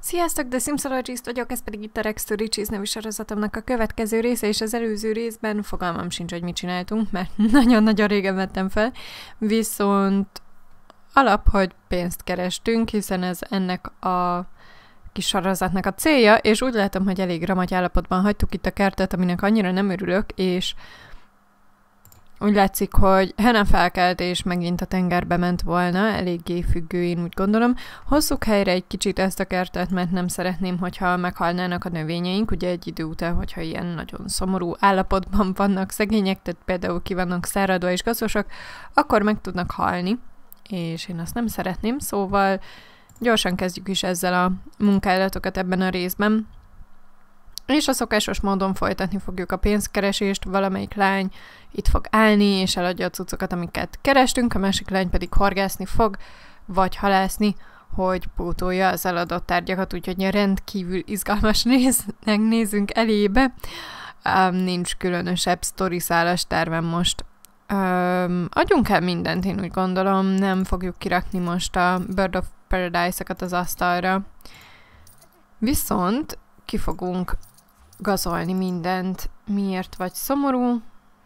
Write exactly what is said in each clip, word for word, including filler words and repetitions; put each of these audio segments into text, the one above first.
Sziasztok, The Simsologist vagyok, ez pedig itt a Rex to Riches nevű sorozatomnak a következő része, és az előző részben fogalmam sincs, hogy mit csináltunk, mert nagyon-nagyon régen vettem fel, viszont alap, hogy pénzt kerestünk, hiszen ez ennek a kis sorozatnak a célja, és úgy látom, hogy elég ramagy állapotban hagytuk itt a kertet, aminek annyira nem örülök, és úgy látszik, hogy Hannah felkelt, és megint a tengerbe ment volna, eléggé függő, én úgy gondolom. Hozzuk helyre egy kicsit ezt a kertet, mert nem szeretném, hogyha meghalnának a növényeink, ugye egy idő után, hogyha ilyen nagyon szomorú állapotban vannak szegények, tehát például ki vannak száradva és gazdasak, akkor meg tudnak halni, és én azt nem szeretném, szóval gyorsan kezdjük is ezzel a munkálatokat ebben a részben. És a szokásos módon folytatni fogjuk a pénzkeresést, valamelyik lány itt fog állni, és eladja a cuccokat, amiket kerestünk, a másik lány pedig horgászni fog, vagy halászni, hogy pótolja az eladott tárgyakat, úgyhogy rendkívül izgalmas néznek nézünk elébe. Um, nincs különösebb sztoriszálas tervem most. Um, adjunk el mindent, én úgy gondolom, nem fogjuk kirakni most a Bird of Paradise-okat az asztalra. Viszont ki fogunk gazolni mindent. Miért vagy szomorú?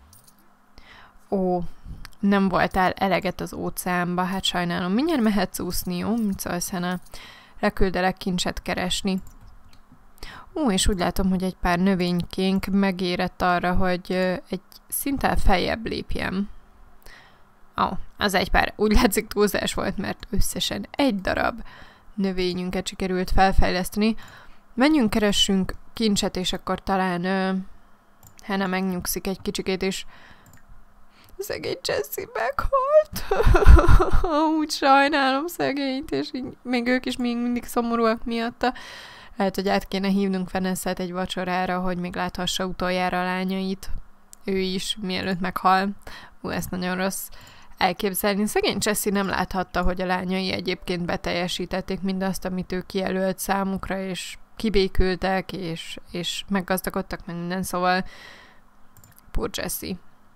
Ó, nem voltál eleget az óceánba, hát sajnálom. Mindjárt mehetsz úszni, jó? Mit szólsz, Hannah? Leküldelek kincset keresni. Ó, és úgy látom, hogy egy pár növénykénk megérett arra, hogy egy szinten feljebb lépjem. Ó, az egy pár úgy látszik túlzás volt, mert összesen egy darab növényünket sikerült felfejleszteni. Menjünk, keressünk kincset, és akkor talán uh, Hannah megnyugszik egy kicsikét, és szegény Jessie meghalt. Úgy sajnálom szegényt, és így, még ők is még mindig szomorúak miatta. Lehet, hogy át kéne hívnunk Vanessát egy vacsorára, hogy még láthassa utoljára a lányait. Ő is, mielőtt meghal. Ú, ez nagyon rossz elképzelni. Szegény Jessie nem láthatta, hogy a lányai egyébként beteljesítették mindazt, amit ő kijelölt számukra, és kibékültek, és, és meggazdagodtak, meg minden, szóval poor Jessie.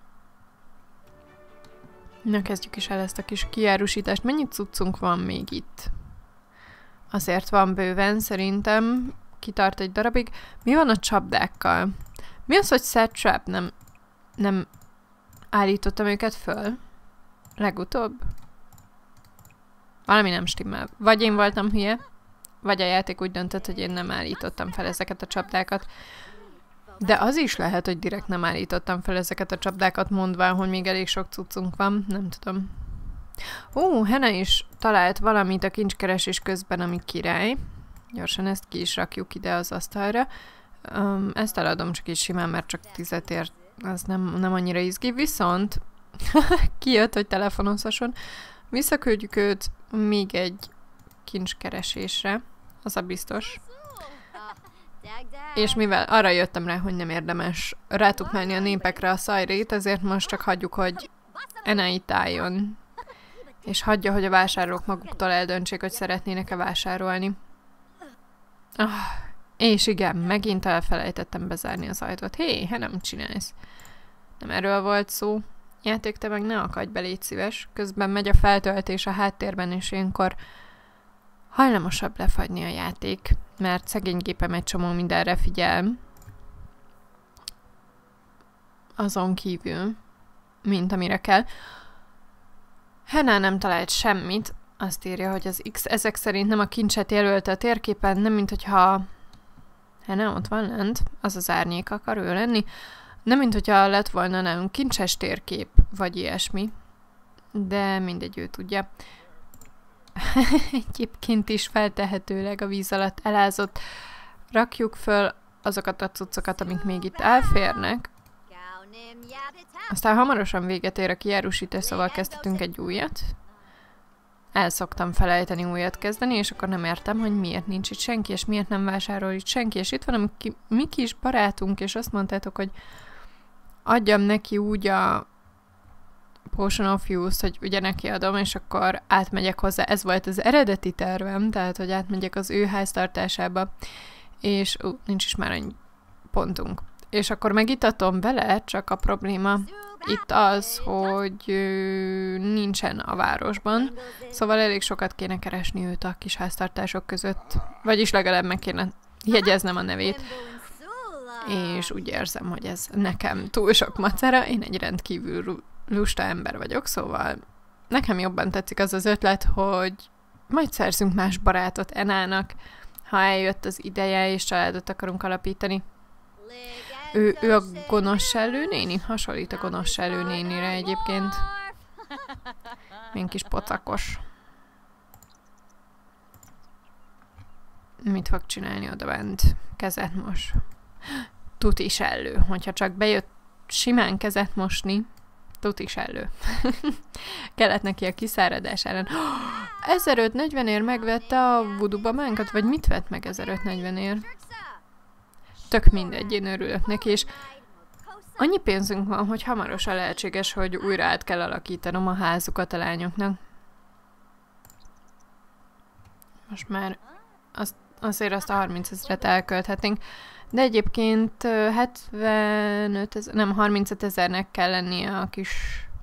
Na, kezdjük is el ezt a kis kiárusítást. Mennyi cuccunk van még itt? Azért van bőven, szerintem. Kitart egy darabig. Mi van a csapdákkal? Mi az, hogy set trap? Nem, nem állítottam őket föl? Legutóbb? Valami nem stimmel. Vagy én voltam hülye, vagy a játék úgy döntött, hogy én nem állítottam fel ezeket a csapdákat. De az is lehet, hogy direkt nem állítottam fel ezeket a csapdákat, mondván, hogy még elég sok cuccunk van. Nem tudom. Ó, Hannah is talált valamit a kincskeresés közben, ami király. Gyorsan ezt ki is rakjuk ide az asztalra. Um, ezt eladom csak is simán, mert csak tizet ért. Az nem, nem annyira izgi. Viszont kijött, hogy telefonozhasson. Visszaküldjük őt még egy kincskeresésre. Az a biztos. És mivel arra jöttem rá, hogy nem érdemes rátukmálni a népekre a szajrét, ezért most csak hagyjuk, hogy Hannah itt álljon. És hagyja, hogy a vásárlók maguktól eldöntsék, hogy szeretnének-e vásárolni. Ah, és igen, megint elfelejtettem bezárni az ajtót. Hé, hát nem csinálsz. Nem erről volt szó. Játék, te meg ne akadj be, légy szíves. Közben megy a feltöltés a háttérben, és ilyenkor hajlamosabb lefagyni a játék, mert szegény gépem egy csomó mindenre figyel. Azon kívül, mint amire kell. Hannah nem talált semmit. Azt írja, hogy az X ezek szerint nem a kincset jelölte a térképen, nem mint hogyha Hannah ott van lent, az az árnyék akar ő lenni. Nem mint hogyha lett volna nálunk kincses térkép, vagy ilyesmi. De mindegy, ő tudja. Egyébként is feltehetőleg a víz alatt elázott. Rakjuk föl azokat a cuccokat, amik még itt elférnek. Aztán hamarosan véget ér a kijárusítás, szóval kezdhetünk egy újat. El szoktam felejteni újat kezdeni, és akkor nem értem, hogy miért nincs itt senki, és miért nem vásárol itt senki. És itt van a mi, mi kis barátunk, és azt mondtátok, hogy adjam neki úgy a Potion of Youth, hogy ugye neki adom, és akkor átmegyek hozzá. Ez volt az eredeti tervem, tehát, hogy átmegyek az ő háztartásába, és ú, nincs is már annyi pontunk. és akkor megitatom vele, csak a probléma itt az, hogy nincsen a városban, szóval elég sokat kéne keresni őt a kis háztartások között, vagyis legalább meg kéne jegyeznem a nevét, és úgy érzem, hogy ez nekem túl sok macera, én egy rendkívül lusta ember vagyok, szóval nekem jobban tetszik az az ötlet, hogy majd szerzünk más barátot Enának, ha eljött az ideje, és családot akarunk alapítani. Ő, ő a gonosz sellőnéni? Hasonlít a gonosz sellőnénire egyébként. Milyen kis pocakos. Mit fog csinálni oda bent? Kezet mos. Tuti sellő. Hogyha csak bejött simán kezet mosni, tuti sellő. Kellett neki a kiszáradás ellen. ezerötszáznegyvenért megvette a voodoo babánkat, vagy mit vett meg ezerötszáznegyvenért? Tök mindegy, én örülök neki, és annyi pénzünk van, hogy hamarosan lehetséges, hogy újra át kell alakítanom a házukat a lányoknak. Most már azt, azért azt a harmincezret elkölthetnénk, de egyébként hetvenöt ezer, nem harmincöt ezernek kell lennie a kis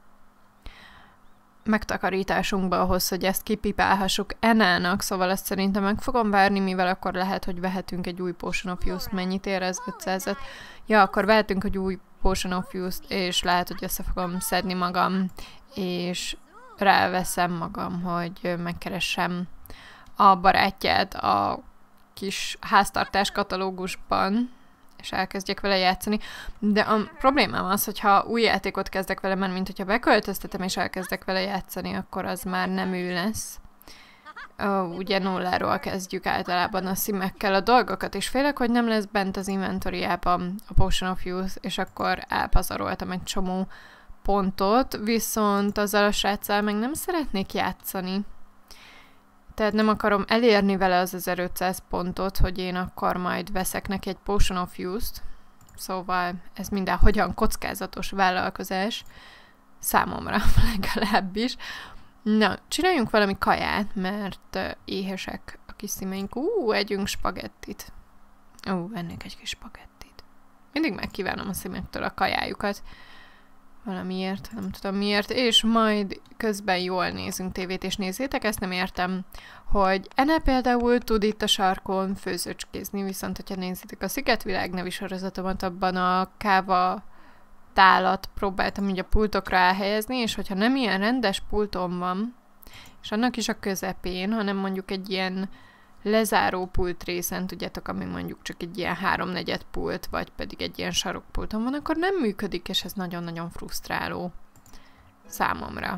megtakarításunkba ahhoz, hogy ezt kipipálhassuk Enának, szóval azt szerintem meg fogom várni, mivel akkor lehet, hogy vehetünk egy új Potion of Youth-t. Mennyit ér ez? ötszázat? Ja, akkor vehetünk egy új Potion of Youth-t, és lehet, hogy össze fogom szedni magam, és ráveszem magam, hogy megkeressem a barátját a kis háztartás katalógusban, és elkezdjek vele játszani. De a problémám az, hogyha új játékot kezdek vele, mert mint hogyha beköltöztetem és elkezdek vele játszani, akkor az már nem ő lesz. Uh, ugye nulláról kezdjük általában a szimekkel a dolgokat, és félek, hogy nem lesz bent az inventoriában a Potion of Youth, és akkor elpazaroltam egy csomó pontot, viszont azzal a sráccal meg nem szeretnék játszani. Tehát nem akarom elérni vele az ezerötszáz pontot, hogy én akkor majd veszek neki egy Potion of Youth-t. Szóval ez mindenhogyan kockázatos vállalkozás. Számomra legalábbis. Na, csináljunk valami kaját, mert uh, éhesek a kis szímeink. Ú, együnk spagettit. Ú, vennék egy kis spagettit. Mindig megkívánom a szímektől a kajájukat. Valamiért, nem tudom miért, és majd közben jól nézünk tévét, és nézzétek, ezt nem értem, hogy Ene például tud itt a sarkon főzőcskézni, viszont hogyha nézzétek a Szigetvilág nevű sorozatomat, abban a káva tálat próbáltam így a pultokra elhelyezni, és hogyha nem ilyen rendes pultom van, és annak is a közepén, hanem mondjuk egy ilyen lezáró pult részen, tudjátok, ami mondjuk csak egy ilyen háromnegyed pult, vagy pedig egy ilyen sarokpulton van, akkor nem működik, és ez nagyon-nagyon frusztráló számomra.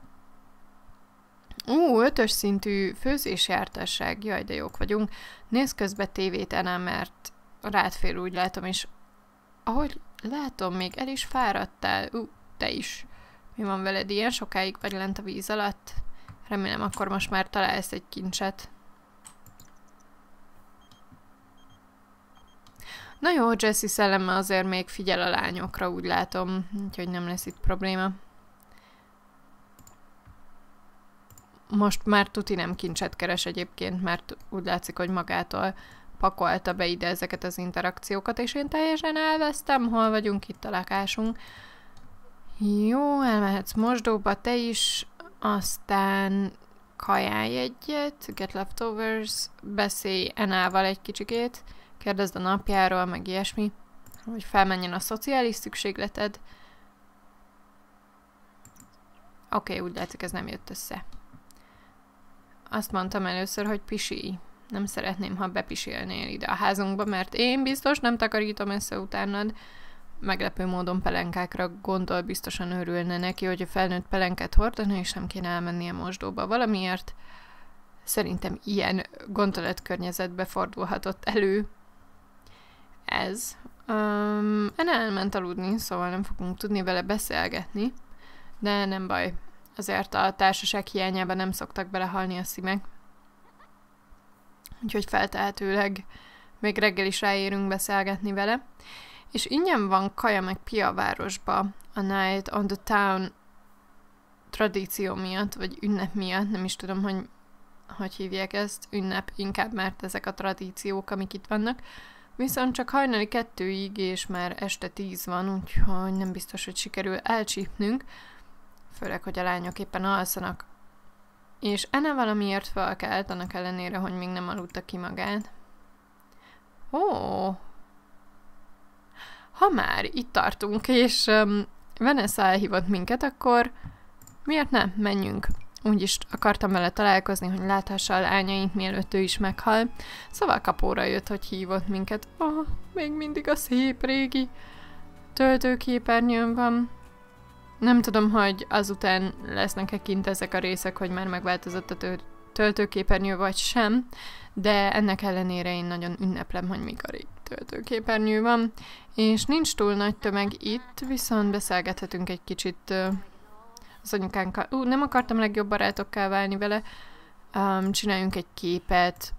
Ú, ötös szintű főzésjártasság, jaj, de jók vagyunk. Nézd közben tévét, Ena, mert rád fél, úgy látom, és ahogy látom, még el is fáradtál. Ú, te is. Mi van veled, ilyen sokáig vagy lent a víz alatt? Remélem, akkor most már találsz egy kincset. Na jó, Jessie szelleme azért még figyel a lányokra, úgy látom, úgyhogy nem lesz itt probléma. Most már tuti nem kincset keres egyébként, mert úgy látszik, hogy magától pakolta be ide ezeket az interakciókat, és én teljesen elvesztem, hol vagyunk itt a lakásunk. Jó, elmehetsz mosdóba te is, aztán kajálj egyet, get leftovers, beszélj Enával egy kicsikét, kérdezd a napjáról, meg ilyesmi, hogy felmenjen a szociális szükségleted. Oké, okay, úgy látszik, ez nem jött össze. Azt mondtam először, hogy pisilj. Nem szeretném, ha bepisilnél ide a házunkba, mert én biztos nem takarítom össze utánad. Meglepő módon pelenkákra gondol, biztosan örülne neki, hogy a felnőtt pelenkát hordana, és nem kéne elmennie mosdóba. Valamiért szerintem ilyen gondolatkörnyezetbe fordulhatott elő ez. Um, Ene elment aludni, szóval nem fogunk tudni vele beszélgetni, de nem baj. Azért a társaság hiányában nem szoktak belehalni a szímek. Úgyhogy feltehetőleg még reggel is ráérünk beszélgetni vele. És ingyen van kaja meg pia a városba a Night on the Town tradíció miatt, vagy ünnep miatt, nem is tudom, hogy hogy hívják ezt, ünnep inkább, mert ezek a tradíciók, amik itt vannak. Viszont csak hajnali kettőig, és már este tíz van, úgyhogy nem biztos, hogy sikerül elcsípnünk. Főleg, hogy a lányok éppen alszanak. És Anna valamiért felkelt, annak ellenére, hogy még nem aludta ki magát. Ó! Ha már itt tartunk, és um, Vanessa elhívott minket, akkor miért ne? Menjünk. Úgyis akartam vele találkozni, hogy láthassa a lányait, mielőtt ő is meghal. Szóval kapóra jött, hogy hívott minket. Oh, még mindig a szép régi töltőképernyőn van. Nem tudom, hogy azután lesznek-e kint ezek a részek, hogy már megváltozott a tö- töltőképernyő, vagy sem, de ennek ellenére én nagyon ünneplem, hogy még a régi töltőképernyő van. És nincs túl nagy tömeg itt, viszont beszélgethetünk egy kicsit uh, az anyukánkkal. Ú, nem akartam legjobb barátokká válni vele. Um, csináljunk egy képet.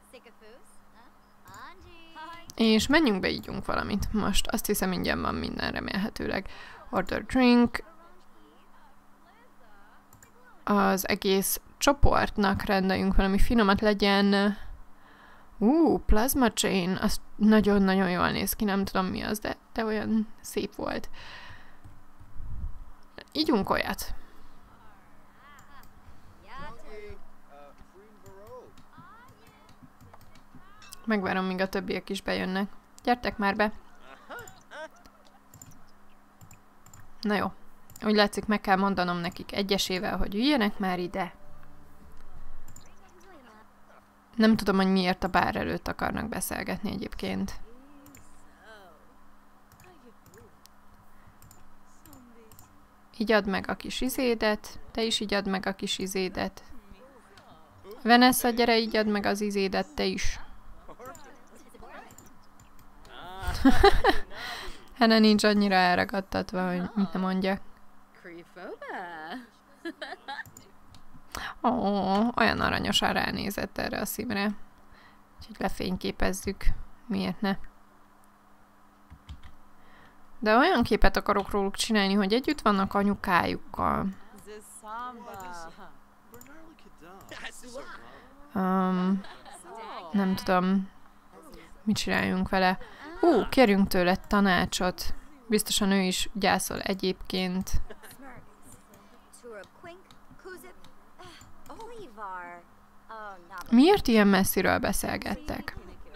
És menjünk be, ígyunk valamit. Most azt hiszem, ingyen van minden remélhetőleg. Order drink. Az egész csoportnak rendeljünk valami finomat, legyen... Ú, plasma chain. Az nagyon-nagyon jól néz ki, nem tudom mi az, de, de olyan szép volt. Ígyunk olyat. Megvárom, míg a többiek is bejönnek. Gyertek már be! Na jó. Úgy látszik, meg kell mondanom nekik egyesével, hogy üljenek már ide. Nem tudom, hogy miért a bár előtt akarnak beszélgetni egyébként. Igyad meg a kis izédet. Te is igyad meg a kis izédet. Vanessa, gyere, igyad meg az izédet, te is. Hannah nincs annyira elragadtatva, hogy mit nem mondjak. Ó, olyan aranyosan ránézett erre a színre. Úgyhogy lefényképezzük. Miért ne? De olyan képet akarok róluk csinálni, hogy együtt vannak anyukájukkal. Um, nem tudom, mit csináljunk vele. Hú, kérjünk tőle tanácsot. Biztosan ő is gyászol egyébként. Miért ilyen messziről beszélgettek?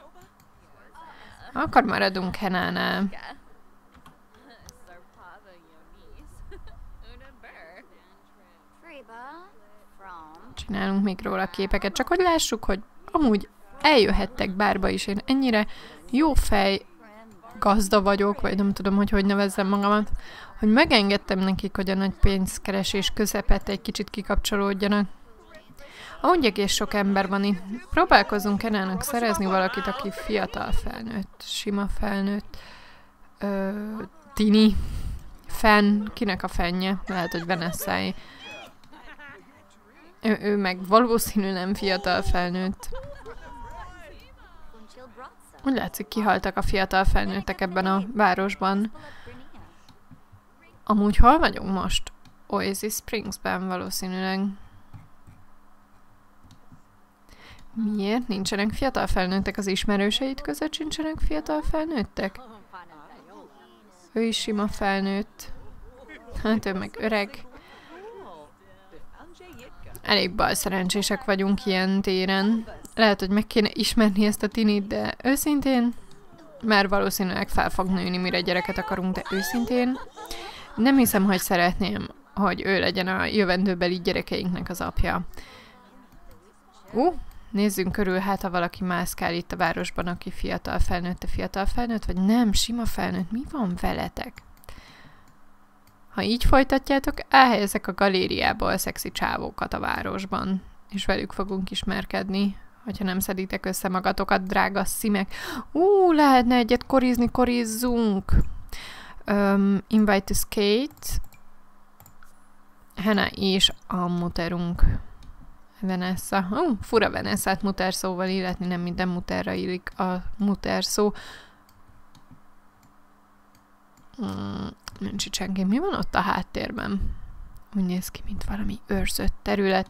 Akkor maradunk Hannah-nál. Csinálunk még róla képeket, csak hogy lássuk, hogy amúgy eljöhettek bárba is. Én ennyire jó fej gazda vagyok, vagy nem tudom, hogy hogy nevezzem magamat, hogy megengedtem nekik, hogy a nagy pénzkeresés közepette egy kicsit kikapcsolódjanak. Ahogy egész sok ember van itt, próbálkozunk Hannah-nak szerezni valakit, aki fiatal felnőtt, sima felnőtt, ö, tini, fenn, kinek a fennje, lehet, hogy Vanessa-i. Ő, ő meg valószínű nem fiatal felnőtt. Úgy látszik, kihaltak a fiatal felnőttek ebben a városban. Amúgy hol vagyunk most? Oasis Springsben valószínűleg. Miért nincsenek fiatal felnőttek? Az ismerőseid között sincsenek fiatal felnőttek? Ő is sima felnőtt. Hát ő meg öreg. Elég balszerencsések vagyunk ilyen téren. Lehet, hogy meg kéne ismerni ezt a tinit, de őszintén, már valószínűleg fel fog nőni, mire gyereket akarunk, de őszintén nem hiszem, hogy szeretném, hogy ő legyen a jövendőbeli gyerekeinknek az apja. Ú, uh, nézzünk körül, hát ha valaki mászkál itt a városban, aki fiatal felnőtt, te fiatal felnőtt, vagy nem, sima felnőtt, mi van veletek? Ha így folytatjátok, elhelyezek a galériából a szexi csávókat a városban, és velük fogunk ismerkedni, hogyha nem szeditek össze magatokat, drága szimek. Ú, lehetne egyet korizni, korizzunk! Um, invite to skate. Hannah és a muterunk. Vanessa. Ú, uh, fura Vanessa-t muter szóval illetni, nem minden muterra illik a muter szó. Hmm, nincs itt senki. Mi van ott a háttérben? Úgy néz ki, mint valami őrzött terület.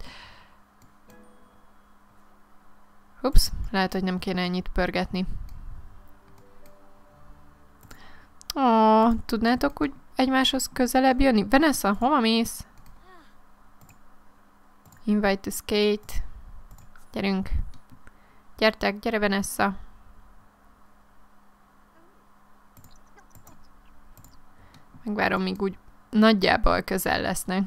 Ups, lehet, hogy nem kéne ennyit pörgetni. Ó, tudnátok úgy egymáshoz közelebb jönni? Vanessa, hova mész? Invite to skate. Gyerünk. Gyertek, gyere Vanessa. Megvárom, míg úgy nagyjából közel lesznek.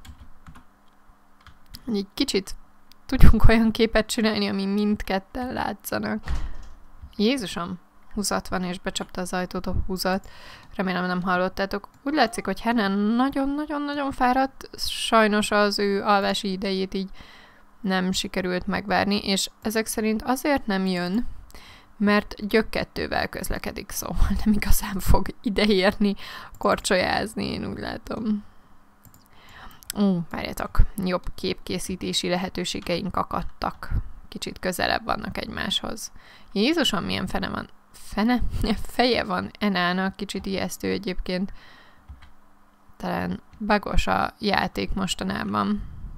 Egy kicsit tudjunk olyan képet csinálni, ami mindketten látszanak. Jézusom! húzat van, és becsapta az ajtót a húzat. Remélem nem hallottátok. Úgy látszik, hogy Hannah nagyon-nagyon-nagyon fáradt. Sajnos az ő alvási idejét így nem sikerült megvárni, és ezek szerint azért nem jön, mert gyökkettővel közlekedik, szóval nem igazán fog ideérni, korcsolyázni, én úgy látom. Ó, várjátok, jobb képkészítési lehetőségeink akadtak. Kicsit közelebb vannak egymáshoz. Jézusom, milyen fene van. Fene? Feje van Enának, kicsit ijesztő egyébként. Talán bagos a játék mostanában.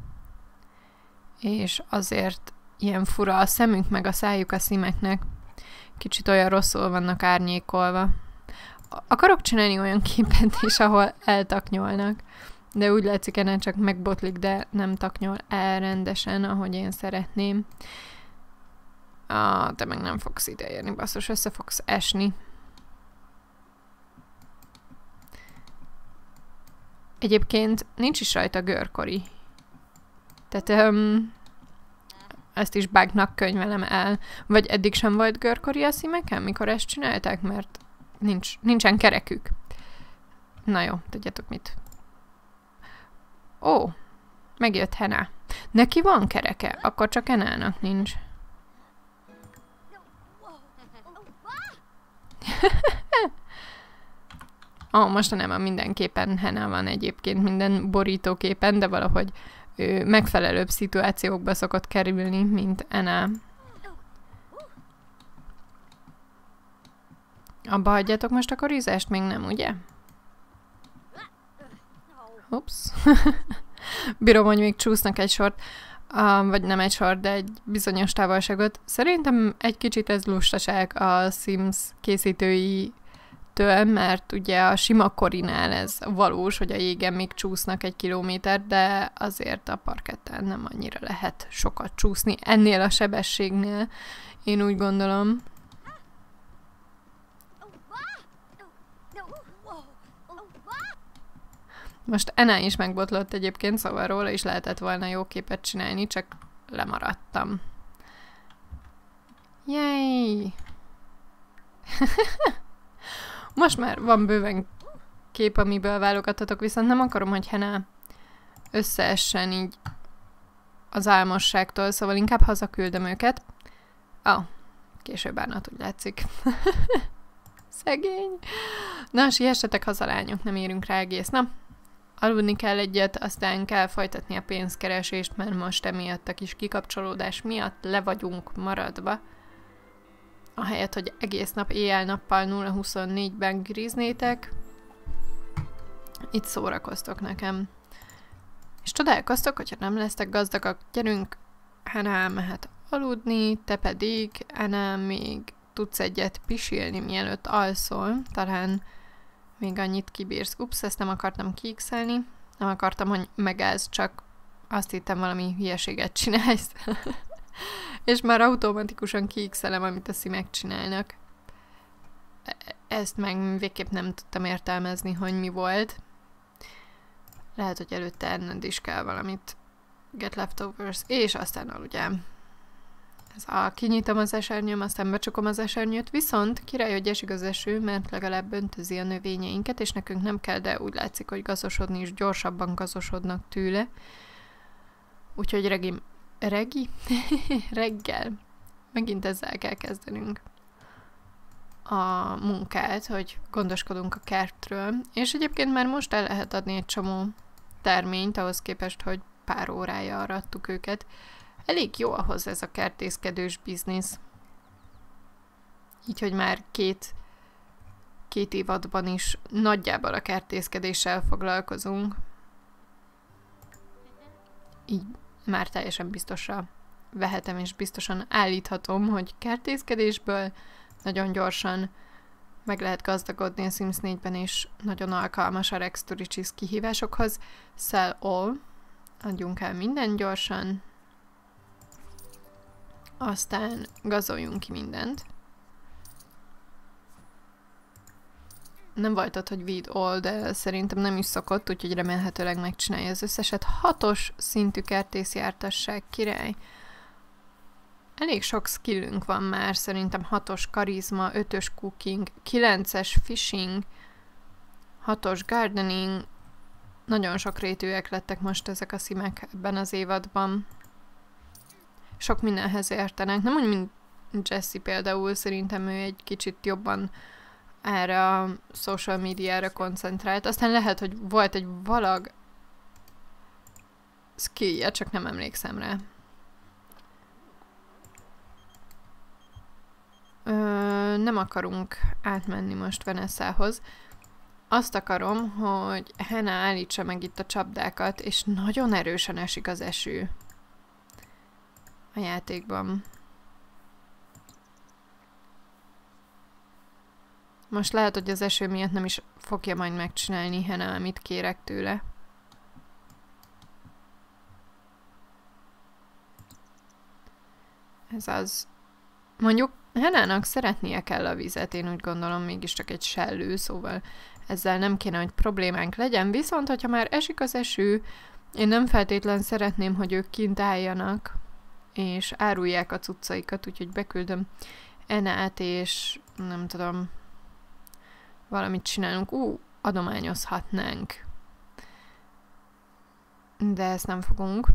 És azért ilyen fura a szemük, meg a szájuk a szímeknek. Kicsit olyan rosszul vannak árnyékolva. Akarok csinálni olyan képet is, ahol eltaknyolnak. De úgy látszik, ennek csak megbotlik, de nem taknyol el rendesen, ahogy én szeretném. Ah, te meg nem fogsz ideérni, basszus, össze fogsz esni. Egyébként nincs is rajta görkori. Tehát um, ezt is bugnak könyvelem el. Vagy eddig sem volt görkori a szímeken, mikor ezt csinálták, mert nincs, nincsen kerekük. Na jó, tudjátok mit. Ó, megjött Hannah. Neki van kereke, akkor csak Hannahnak nincs. Ó, oh, mostanában mindenképpen Hannah van egyébként, minden borítóképen, de valahogy ő megfelelőbb szituációkba szokott kerülni, mint Hannah. Abba hagyjátok most a korizást? Még nem, ugye? Ups. Bírom, hogy még csúsznak egy sort, uh, vagy nem egy sort, de egy bizonyos távolságot. Szerintem egy kicsit ez lustaság a Sims készítőitől, mert ugye a sima korinál ez valós, hogy a jégen még csúsznak egy kilométer, de azért a parketten nem annyira lehet sokat csúszni ennél a sebességnél, én úgy gondolom. Most Anna is megbotlott egyébként, szóval róla is lehetett volna jó képet csinálni, csak lemaradtam. Yay! Most már van bőven kép, amiből válogathatok, viszont nem akarom, hogy Hannah összeessen így az álmosságtól, szóval inkább hazaküldöm őket. Ó, oh, később bánat, úgy látszik. Szegény. Na, siessetek haza, lányok, nem érünk rá egész nap. Aludni kell egyet, aztán kell folytatni a pénzkeresést, mert most emiatt a kis kikapcsolódás miatt le vagyunk maradva. Ahelyett, hogy egész nap éjjel-nappal nulla huszonnégyben gríznétek, itt szórakoztok nekem. És csodálkoztok, hogyha nem lesztek gazdagak, gyerünk, Hannah mehet aludni, te pedig, Anna, még tudsz egyet pisilni, mielőtt alszol, talán még annyit kibírsz. Ups, ezt nem akartam kiixelni. Nem akartam, hogy megállsz, csak azt hittem, valami hülyeséget csinálsz. És már automatikusan kiixelem, amit a szimek csinálnak. Ezt meg végképp nem tudtam értelmezni, hogy mi volt. Lehet, hogy előtte enned is kell valamit. Get leftovers, és aztán aludjám. Ez a kinyitom az esernyőm, aztán becsukom az esernyőt, viszont király, hogy esik az eső, mert legalább öntözi a növényeinket, és nekünk nem kell, de úgy látszik, hogy gazosodni is gyorsabban gazosodnak tőle. Úgyhogy regi... Regi? Reggel. Megint ezzel kell kezdenünk a munkát, hogy gondoskodunk a kertről. És egyébként már most el lehet adni egy csomó terményt, ahhoz képest, hogy pár órája arattuk őket. Elég jó ahhoz ez a kertészkedős biznisz. Így, hogy már két, két évadban is nagyjából a kertészkedéssel foglalkozunk. Így már teljesen biztosra vehetem, és biztosan állíthatom, hogy kertészkedésből nagyon gyorsan meg lehet gazdagodni a Sims négyben, és nagyon alkalmas a Rex to Riches kihívásokhoz. Sell all. Adjunk el minden gyorsan. Aztán gazoljunk ki mindent. Nem volt ott, hogy weed all, de szerintem nem is szokott, úgyhogy remélhetőleg megcsinálja az összeset. Hatos szintű kertészjártasság, király. Elég sok skillünk van már, szerintem hatos karizma, ötös cooking, kilences fishing, hatos gardening. Nagyon sok rétűek lettek most ezek a szimek ebben az évadban. Sok mindenhez értenek. Nem úgy, mint Jessie például, szerintem ő egy kicsit jobban erre a social médiára koncentrált. Aztán lehet, hogy volt egy valag skillje, csak nem emlékszem rá. Ö, nem akarunk átmenni most Vanessahoz. Azt akarom, hogy Hannah állítsa meg itt a csapdákat, és nagyon erősen esik az eső a játékban. Most lehet, hogy az eső miatt nem is fogja majd megcsinálni Hannah, amit kérek tőle. Ez az. Mondjuk Hannahnak szeretnie kell a vizet, én úgy gondolom, mégiscsak egy sellő, szóval ezzel nem kéne, hogy problémánk legyen. Viszont, hogyha már esik az eső, én nem feltétlen szeretném, hogy ők kint álljanak, és árulják a cuccaikat, úgyhogy beküldöm Enát, és nem tudom, valamit csinálunk. Ú, adományozhatnánk. De ezt nem fogunk.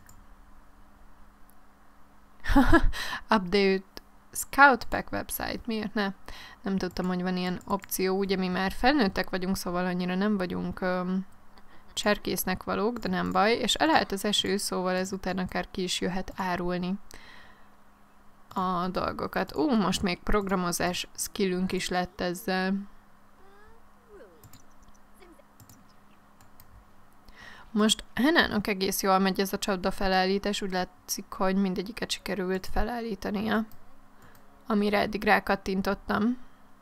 Update Scout Pack website. Miért ne? Nem tudtam, hogy van ilyen opció. Ugye mi már felnőttek vagyunk, szóval annyira nem vagyunk um, cserkésznek valók, de nem baj. És elállt az eső, szóval ezután akár ki is jöhet árulni a dolgokat. Ú, most még programozás skillünk is lett ezzel. Most Hannahnak egész jól megy ez a csapda felállítás, úgy látszik, hogy mindegyiket sikerült felállítania, amire eddig rákattintottam.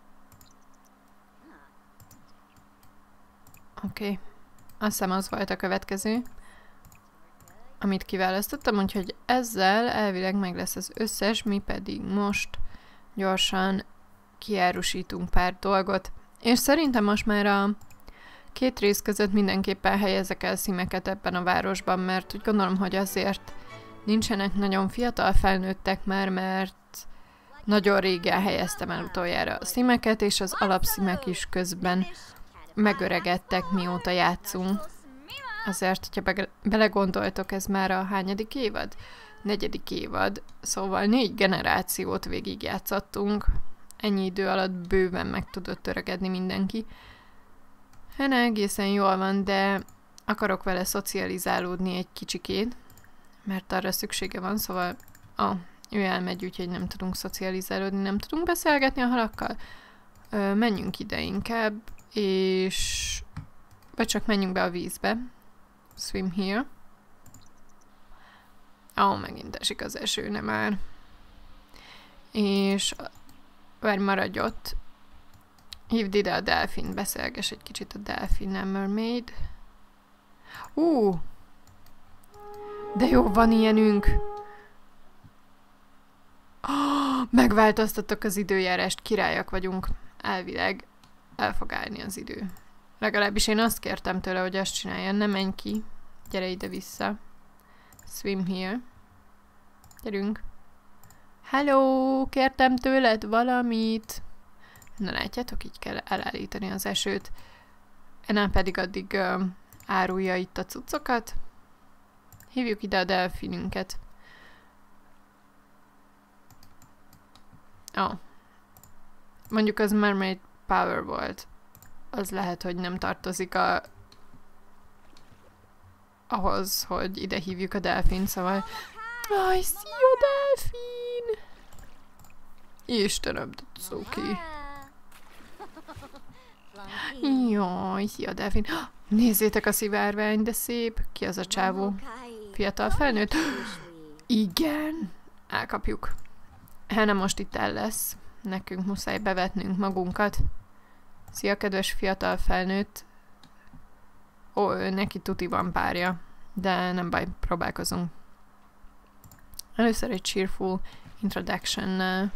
Oké. Okay. Azt hiszem, az volt a következő, amit kiválasztottam, úgyhogy ezzel elvileg meg lesz az összes, mi pedig most gyorsan kiárusítunk pár dolgot. És szerintem most már a két rész között mindenképpen helyezek el szimeket ebben a városban, mert úgy gondolom, hogy azért nincsenek nagyon fiatal felnőttek már, mert nagyon régen helyeztem el utoljára a szimeket, és az alapszimek is közben megöregedtek, mióta játszunk. Azért, hogyha be belegondoltok, ez már a hányadik évad? Negyedik évad, szóval négy generációt végigjátszottunk. Ennyi idő alatt bőven meg tudott öregedni mindenki. Hannah egészen jól van, de akarok vele szocializálódni egy kicsikét, mert arra szüksége van, szóval ah, ő elmegy, úgyhogy nem tudunk szocializálódni, nem tudunk beszélgetni a halakkal. Ö, menjünk ide inkább, és vagy csak menjünk be a vízbe. Swim here. Ó, oh, megint esik az eső, nem már. És várj, maradj ott. Hívd ide a delfint, beszélges egy kicsit a delfinnel, mermaid. Ú! Uh, de jó, van ilyenünk! Oh, megváltoztattok az időjárást, királyak vagyunk. Elvileg el fog állni az idő. Legalábbis én azt kértem tőle, hogy azt csinálja. Ne menj ki. Gyere ide vissza. Swim here. Gyerünk. Hello! Kértem tőled valamit. Na látjátok, így kell elállítani az esőt. Enál pedig addig uh, árulja itt a cuccokat. Hívjuk ide a delfinünket. Ó. Oh. Mondjuk az Mermaid Power volt. Az lehet, hogy nem tartozik a... ahhoz, hogy ide hívjuk a delfint, szóval... Aj, szia, delfin! Istenem, Cuki. Jaj, szia, delfin. Nézzétek a szivárvány, de szép. Ki az a csávó? Fiatal felnőtt? Igen. Elkapjuk. Hannah most itt el lesz. Nekünk muszáj bevetnünk magunkat. Szia, kedves fiatal felnőtt. Ó, ő neki tuti van párja, de nem baj, próbálkozunk. Először egy cheerful introduction.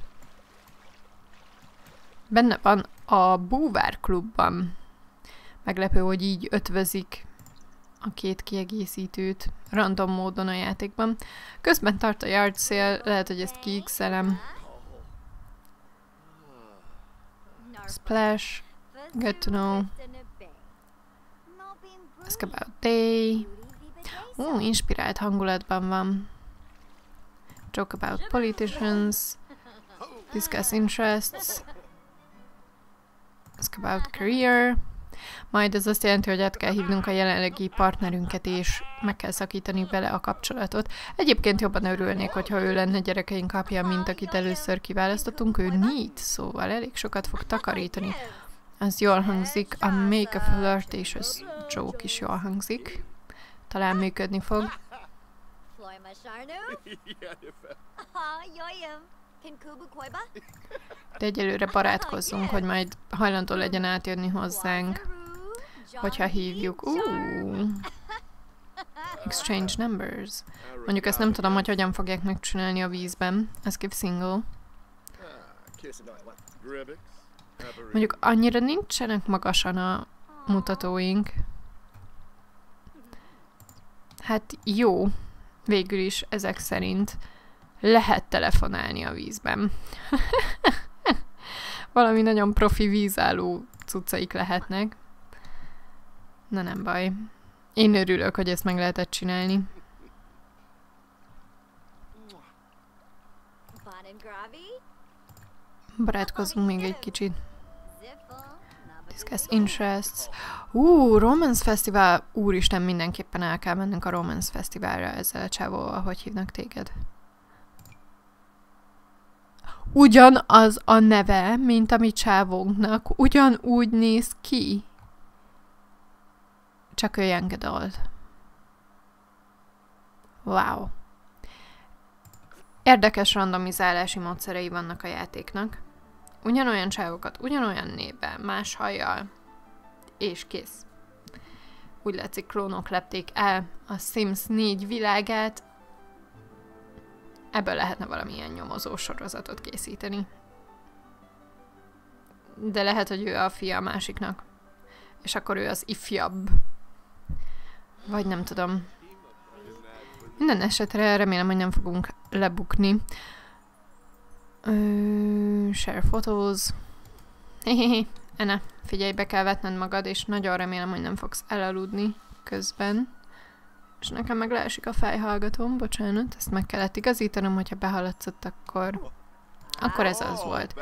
Benne van a Búvár klubban. Meglepő, hogy így ötvözik a két kiegészítőt random módon a játékban. Közben tart a yard sale, lehet, hogy ezt kiixelem. Splash, good to know. Ask about day. Ú, inspirált hangulatban van. Joke about politicians. Discuss interests. Ask about career. Majd ez azt jelenti, hogy át kell hívnunk a jelenlegi partnerünket, és meg kell szakítani vele a kapcsolatot. Egyébként jobban örülnék, hogyha ő lenne gyerekeink apja, mint akit először kiválasztottunk. Ő neat, szóval elég sokat fog takarítani. Az jól hangzik. A make a flirtatious joke is jól hangzik. Talán működni fog. De egyelőre barátkozzunk, hogy majd hajlandó legyen átjönni hozzánk, hogyha hívjuk. Uh. Exchange numbers. Mondjuk ezt nem tudom, hogy hogyan fogják megcsinálni a vízben. Escape single. Mondjuk annyira nincsenek magasan a mutatóink. Hát jó. Végül is ezek szerint lehet telefonálni a vízben. Valami nagyon profi vízálló cuccaik lehetnek. Na nem baj. Én örülök, hogy ezt meg lehetett csinálni. Barátkozzunk még egy kicsit. Discuss interests. Ú, Romance Festival. Úristen, mindenképpen el kell mennünk a Romance Festivalra ezzel a csávóval. Hogy hívnak téged? Ugyanaz a neve, mint a mi csávónknak. Ugyanúgy néz ki. Csak ő young adult. Wow. Érdekes randomizálási módszerei vannak a játéknak. Ugyanolyan csávokat, ugyanolyan névben, más hajjal, és kész. Úgy látszik, klónok lepték el a Sims négy világát. Ebből lehetne valamilyen nyomozó sorozatot készíteni. De lehet, hogy ő a fia a másiknak. És akkor ő az ifjabb. Vagy nem tudom. Minden esetre remélem, hogy nem fogunk lebukni. Ö, share photos. Hehehe. Ene, figyelj, be kell vetned magad, és nagyon remélem, hogy nem fogsz elaludni közben. És nekem meg leesik a fejhallgatóm, bocsánat, ezt meg kellett igazítanom, hogyha behaladszott, akkor... Akkor ez az volt.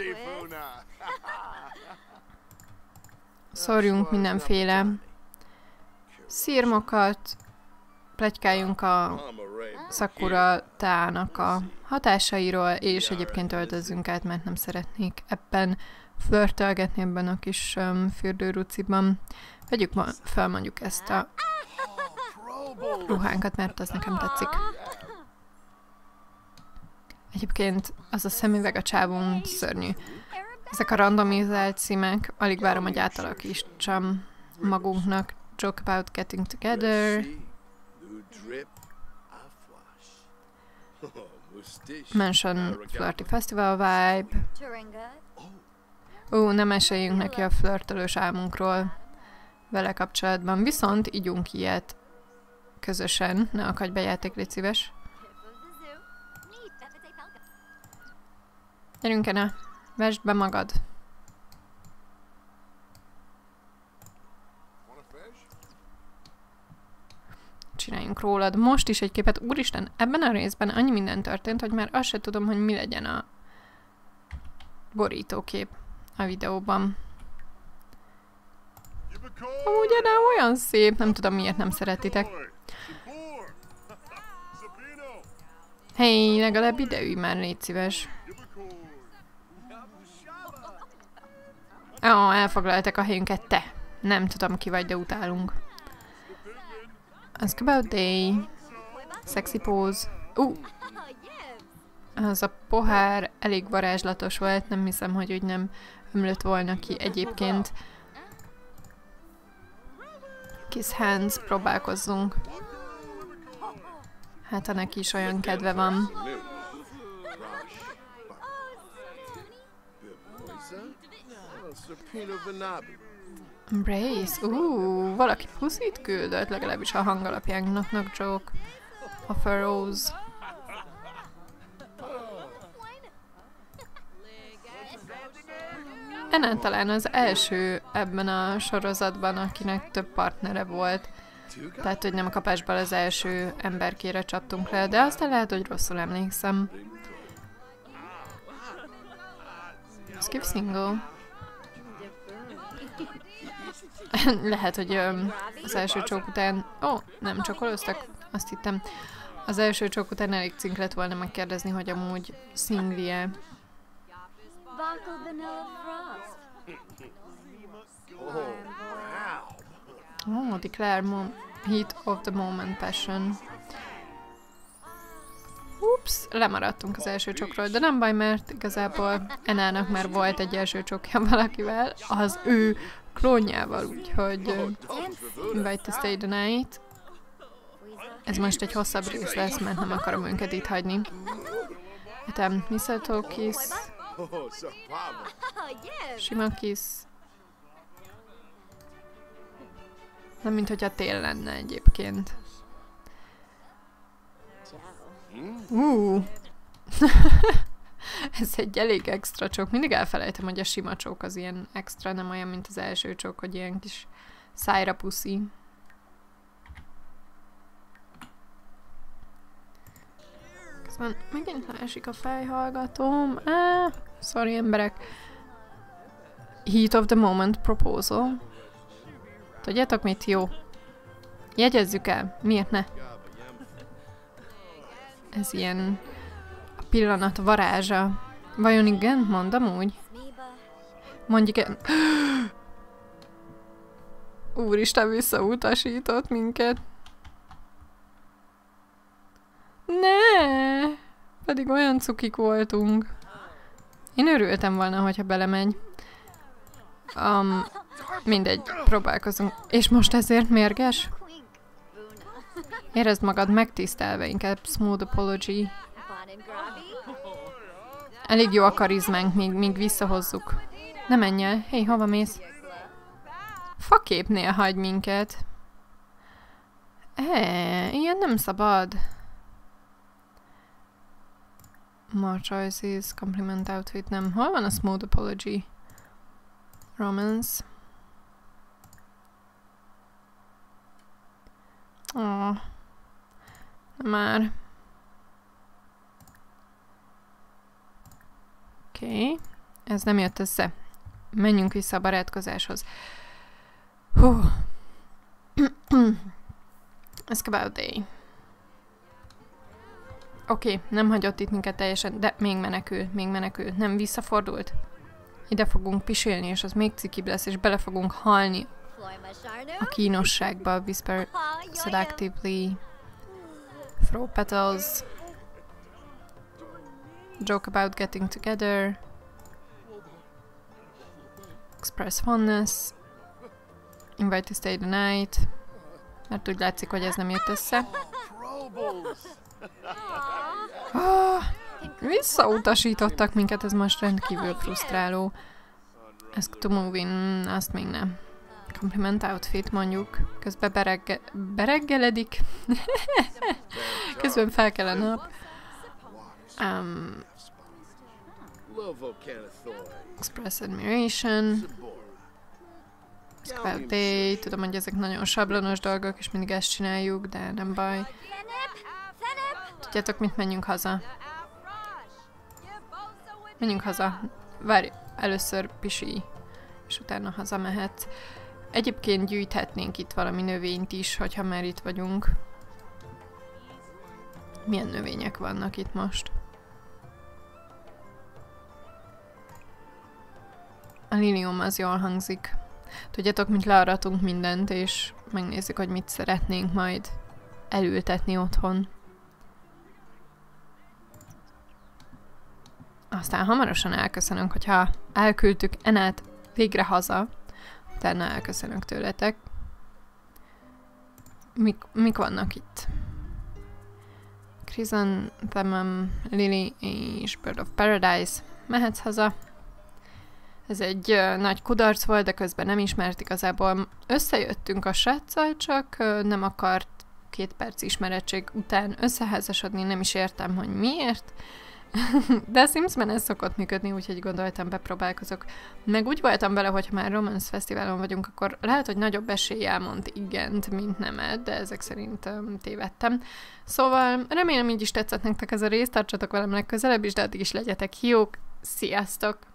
Szórjunk mindenféle szirmokat, pletykáljunk a Sakura teának a hatásairól, és egyébként öltözzünk át, mert nem szeretnék ebben flörtölgetni, ebben a kis um, fürdőruciban. Vegyük ma fel mondjuk ezt a ruhánkat, mert az nekem tetszik. Egyébként az a szemüveg a csávón szörnyű. Ezek a randomizált címek, alig várom, hogy átalakítsam magunknak. Joke about getting together. Mention flirty festival vibe. Ó, nem esélyünk neki a flörtölős álmunkról vele kapcsolatban. Viszont ígyunk ilyet közösen. Ne akadj be, játék, légy szíves. Gyerünk, Ene, vesd be magad. Csináljunk rólad most is egy képet. Úristen, ebben a részben annyi minden történt, hogy már azt se tudom, hogy mi legyen a borítókép a videóban. Ugye, de olyan szép, nem tudom, miért nem szeretitek. Hey, legalább ide ülj már, légy szíves. Ó, oh, elfoglaltak a helyünket, te. Nem tudom, ki vagy, de utálunk. Ask about day. Sexy pose. Uh. Az a pohár elég varázslatos volt, nem hiszem, hogy úgy nem ömlött volna ki egyébként. Kiss hands, próbálkozzunk. Hát, ha neki is olyan kedve van. Embrace. Ú, valaki puszit küldött, legalábbis a hang alapján. Knock knock joke. Of a rose. Ennél talán az első ebben a sorozatban, akinek több partnere volt. Tehát, hogy nem a kapásból az első emberkére csaptunk le, de aztán lehet, hogy rosszul emlékszem. Skip single. Lehet, hogy öm, az első csók után... Ó, oh, nem csokoloztak? Azt hittem. Az első csók után elég cink lett volna megkérdezni, hogy amúgy szingli-e. Oh, declare mom heat of the moment passion. Ups, lemaradtunk az első csokról, de nem baj, mert igazából Enának már volt egy első csokja valakivel, az ő klónjával, úgyhogy uh, invite to stay the night. Ez most egy hosszabb rész lesz, mert nem akarom önket itt hagyni. Etem, mistletoe kiss. Sima kiss. Nem, mint hogyha tél lenne egyébként. Uh. Ez egy elég extra csók. Mindig elfelejtem, hogy a sima csók az ilyen extra, nem olyan, mint az első csók, hogy ilyen kis szájra puszi. Közben megint leesik a fejhallgatóm. Ah, sorry emberek. Heat of the moment proposal. Tudjátok mit? Jó. Jegyezzük el. Miért ne? Ez ilyen a pillanat varázsa. Vajon igen? Mondom úgy. Mondj igen. Úristen, visszautasított minket. Ne! Pedig olyan cukik voltunk. Én örültem volna, hogyha belemegy. Um, mindegy, próbálkozunk. És most ezért mérges? Érezd magad megtisztelve, inkább smooth apology. Elég jó a karizmánk, míg, míg visszahozzuk. Ne menj el. Hé, hova mész? Faképnél hagy minket. Hé, ilyen nem szabad. More choices, compliment outfit, nem. Hol van a smooth apology? Romance. Oh. Már. Oké. Okay. Ez nem jött össze. Menjünk vissza a barátkozáshoz. Hú. Escabout Day. Oké, okay, nem hagyott itt minket teljesen, de még menekül, még menekül. Nem visszafordult? Ide fogunk pisilni, és az még cikibb lesz, és bele fogunk halni a kínosságba. Whisper selectively. Throw petals. Joke about getting together. Express fondness. Invite to stay the night. Mert úgy látszik, hogy ez nem jött össze. Ah, visszautasítottak minket, ez most rendkívül frusztráló. Ask to move in, azt még nem. Compliment outfit mondjuk. Közben beregge bereggeledik. Közben fel kell a nap. Um, express admiration. Squad day. Tudom, hogy ezek nagyon sablonos dolgok, és mindig ezt csináljuk, de nem baj. Tudjátok mit? Menjünk haza. Menjünk haza. Várj, először pisi, és utána hazamehet. Egyébként gyűjthetnénk itt valami növényt is, hogyha már itt vagyunk. Milyen növények vannak itt most? A lilium az jól hangzik. Tudjátok, mint learatunk mindent, és megnézzük, hogy mit szeretnénk majd elültetni otthon. aztán hamarosan elköszönünk, hogyha elküldtük Enát végre haza, utána elköszönök tőletek. Mik, mik vannak itt? Chrysanthemum, Lily és Bird of Paradise. Mehetsz haza. Ez egy uh, nagy kudarc volt, de közben nem ismert igazából. Összejöttünk a sráccal, csak uh, nem akart két perc ismerettség után összeházasodni, nem is értem, hogy miért. De a Simsben ez szokott működni, úgyhogy gondoltam, bepróbálkozok. Meg úgy voltam vele, hogy ha már Romance Fesztiválon vagyunk, akkor lehet, hogy nagyobb eséllyel mond igent, mint nemet, de ezek szerint um, tévedtem. Szóval remélem így is tetszett nektek ez a rész, tartsatok velem legközelebb is, de addig is legyetek jók. Sziasztok!